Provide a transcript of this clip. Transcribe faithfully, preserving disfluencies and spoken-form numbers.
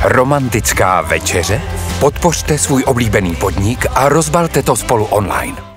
Romantická večeře? Podpořte svůj oblíbený podnik a rozbalte to spolu online.